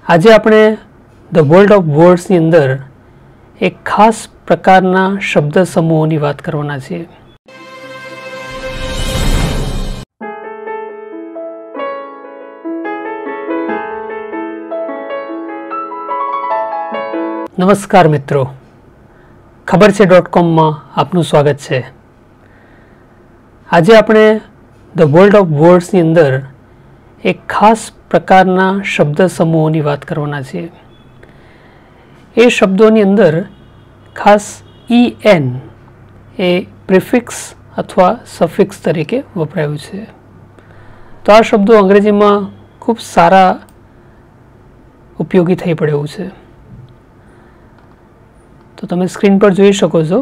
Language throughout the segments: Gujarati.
આજે આપણે ધ વર્લ્ડ ઓફ વર્ડ્સની અંદર એક ખાસ પ્રકારના શબ્દ સમૂહોની વાત કરવાના છીએ. નમસ્કાર મિત્રો, ખબર છે .comમાં આપનું સ્વાગત છે. આજે આપણે ધ વર્લ્ડ ઓફ વર્ડ્સની અંદર એક ખાસ પ્રકારના શબ્દ સમૂહોની વાત કરવાના છીએ. એ શબ્દોની અંદર ખાસ en એ પ્રિફિક્સ અથવા સફિક્સ તરીકે વપરાયું છે. તો આ શબ્દો અંગ્રેજીમાં ખૂબ સારા ઉપયોગી થઈ પડે એવું છે. તો તમે સ્ક્રીન પર જોઈ શકો છો.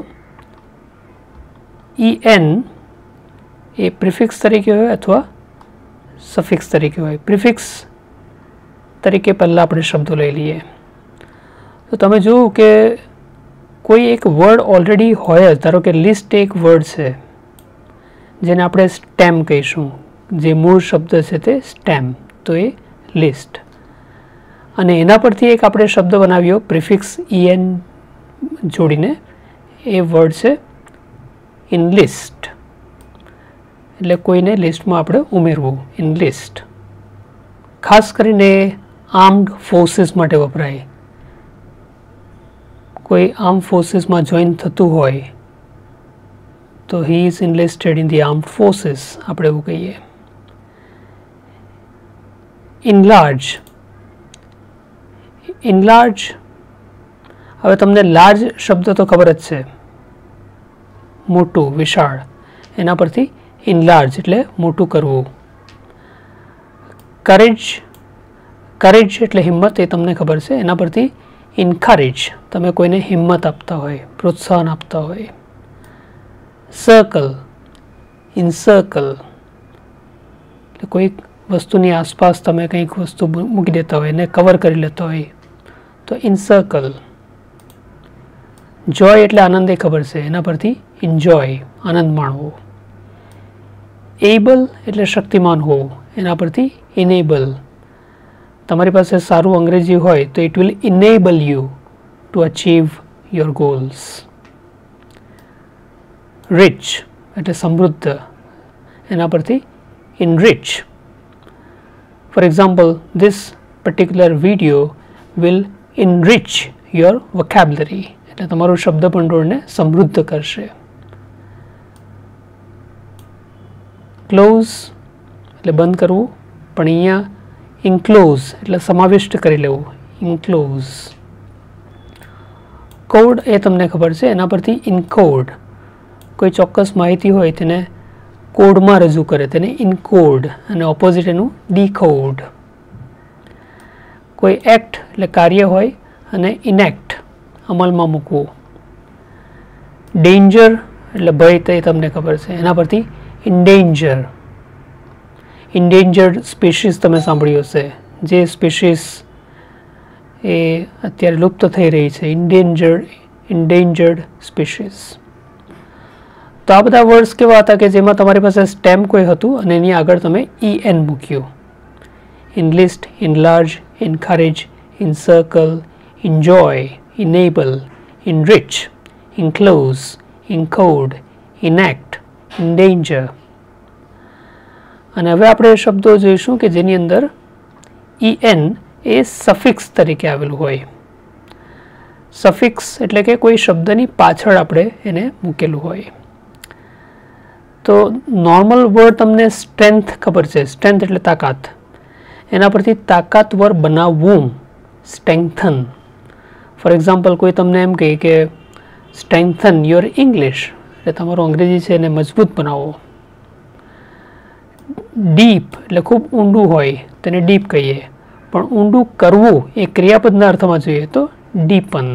en એ પ્રિફિક્સ તરીકે હોય અથવા સફિક્સ તરીકે હોય. પ્રિફિક્સ તરીકે પહેલાં આપણે શબ્દો લઈ લઈએ. તો તમે જોયું કે કોઈ એક વર્ડ ઓલરેડી હોય જ, ધારો કે લિસ્ટ એક વર્ડ છે જેને આપણે સ્ટેમ કહીશું, જે મૂળ શબ્દ છે તે સ્ટેમ, તો એ લિસ્ટ. અને એના પરથી એક આપણે શબ્દ બનાવ્યો પ્રિફિક્સ en જોડીને, એ વર્ડ છે ઇનલિસ્ટ. એટલે કોઈને લિસ્ટમાં આપણે ઉમેરવું, ઇનલિસ્ટ. ખાસ કરીને આર્મ્ડ ફોર્સીસ માટે વપરાય. કોઈ આર્મ ફોર્સીસમાં જોઈન થતું હોય તો he is enlisted in the armed forces, આપણે એવું કહીએ. ઇનલાર્જ. ઇનલાર્જ, હવે તમને લાર્જ શબ્દ તો ખબર જ છે, મોટું, વિશાળ. એના પરથી ઇનલાર્જ એટલે મોટું કરવું. કરેજ, કરેજ એટલે હિંમત, એ તમને ખબર છે. એના પરથી ઇન્કરેજ, તમે કોઈને હિંમત આપતા હોય, પ્રોત્સાહન આપતા હોય. સર્કલ, ઇન્સર્કલ, એટલે કોઈક વસ્તુની આસપાસ તમે કંઈક વસ્તુ મૂકી દેતા હોય, એને કવર કરી લેતા હોય, તો ઇન્સર્કલ. જોય એટલે આનંદ, એ ખબર છે. એના પરથી એન્જોય, આનંદ માણવો. એબલ એટલે શક્તિમાન હોવું, એના પરથી ઇનેબલ. તમારી પાસે સારું અંગ્રેજી હોય તો it will enable you to achieve your goals. Rich એટલે સમૃદ્ધ, એના પરથી enrich. For example, this particular video will enrich your vocabulary, એટલે તમારું શબ્દ ભંડોળને સમૃદ્ધ કરશે. ક્લોઝ એટલે બંધ કરવું, પણ અહીંયા ઇન્ક્લોઝ એટલે સમાવિષ્ટ કરી લેવું, ઇન્ક્લોઝ. કોડ, એ તમને ખબર છે. એના પરથી ઇનકોડ, કોઈ ચોક્કસ માહિતી હોય તેને કોડમાં રજૂ કરે, તેને ઇનકોડ, અને ઓપોઝિટ એનું ડીકોડ. કોઈ એક્ટ એટલે કાર્ય હોય, અને ઇનેક્ટ અમલમાં મૂકવું. ડેન્જર એટલે ભય, તે તમને ખબર છે. એના પરથી ઇન્ડેન્જર. ઇન્ડેન્જર્ડ સ્પીશીસ તમે સાંભળ્યું હશે, જે સ્પીશીસ એ અત્યારે લુપ્ત થઈ રહી છે, ઇન્ડેન્જર્ડ સ્પીશીસ. તો આ બધા વર્ડ્સ કેવા હતા કે જેમાં તમારી પાસે સ્ટેમ કોઈ હતું અને એની આગળ તમે en મૂક્યું. ઇનલિસ્ટ, ઇનલાર્જ, ઇનકરેજ, ઇનસર્કલ, enjoy, enable, enrich, enclose, encode, enact, endanger. અને હવે આપણે શબ્દો જોઈશું કે જેની અંદર en એ સફિક્સ તરીકે આવેલું હોય. સફિક્સ એટલે કે કોઈ શબ્દની પાછળ આપણે એને મૂકેલું હોય. તો નોર્મલ વર્ડ તમને સ્ટ્રેન્થ ખબર છે. સ્ટ્રેન્થ એટલે તાકાત. એના પરથી તાકાતવર બનાવવું, સ્ટ્રેન્થન. ફોર એક્ઝામ્પલ, કોઈ તમને એમ કહે કે સ્ટ્રેન્થન યોર ઇંગ્લિશ, એટલે તમારું અંગ્રેજી છે એને મજબૂત બનાવો. ડીપ એટલે ખૂબ ઊંડું હોય, તેને ડીપ કહીએ. પણ ઊંડું કરવું એ ક્રિયાપદના અર્થમાં જોઈએ તો ડીપન.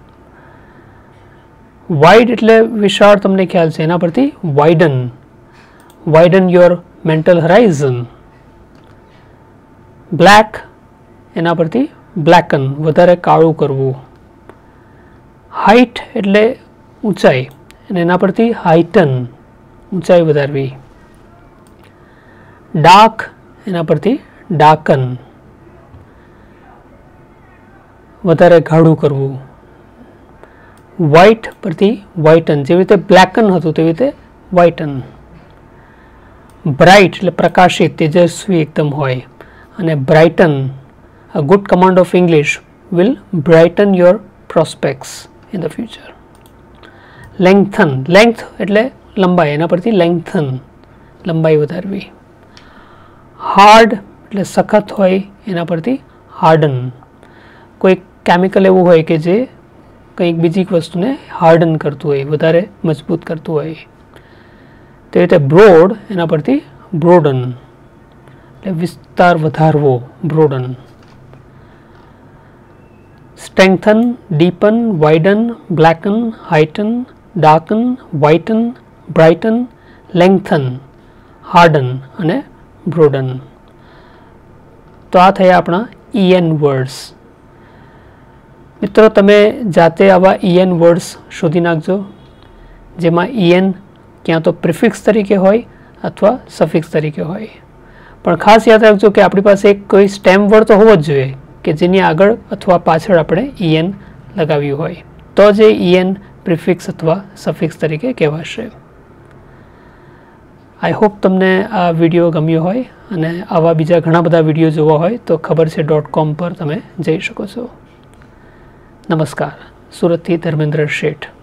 વાઇડ એટલે વિશાળ, તમને ખ્યાલ છે. એના પરથી widen, widen your mental horizon. Black, એના પરથી બ્લેકન, વધારે કાળું કરવું. હાઇટ એટલે ઊંચાઈ, અને એના પરથી હાઇટન, ઊંચાઈ વધારવી. ડાર્ક, એના પરથી ડાર્કન. વધારે ગાઢું કરવું. વ્હાઇટ પરથી વ્હાઇટન, જેવી રીતે બ્લેકન હતું તેવી રીતે વ્હાઇટન. બ્રાઇટ એટલે પ્રકાશિત, તેજસ્વી એકદમ હોય. અને brighten, a good command of English will brighten your prospects in the future. Lengthen, length એટલે લંબાઈ, એના પરથી લેન્થન, લંબાઈ વધારવી. હાર્ડ એટલે સખત હોય, એના પરથી હાર્ડન. કોઈ કેમિકલ એવું હોય કે જે કંઈક બીજી વસ્તુને હાર્ડન કરતું હોય, વધારે મજબૂત કરતું હોય. તે રીતે બ્રોડ, એના પરથી બ્રોડન એટલે વિસ્તાર વધારવો, broaden. Strengthen, deepen, widen, blacken, heighten, darken, whiten, brighten, lengthen, harden અને બ્રોડન. તો આ થયા આપણા EN વર્ડ્સ. મિત્રો, તમે જાતે આવા EN વર્ડ્સ શોધી નાખજો, જેમાં EN ક્યાં તો પ્રિફિક્સ તરીકે હોય અથવા સફિક્સ તરીકે હોય. પણ ખાસ યાદ રાખજો કે આપણી પાસે એક કોઈ સ્ટેમ વર્ડ તો હોવો જ જોઈએ કે જેની આગળ અથવા પાછળ આપણે EN લગાવ્યું હોય, તો જે EN પ્રિફિક્સ અથવા સફિક્સ તરીકે કહેવાશે. આઈ હોપ તમને આ વિડીયો ગમ્યો હોય, અને આવા બીજા ઘણા બધા વિડીયો જોવા હોય તો ખબર છે .com પર તમે જઈ શકો છો. નમસ્કાર. સુરતથી ધર્મેન્દ્ર શેઠ.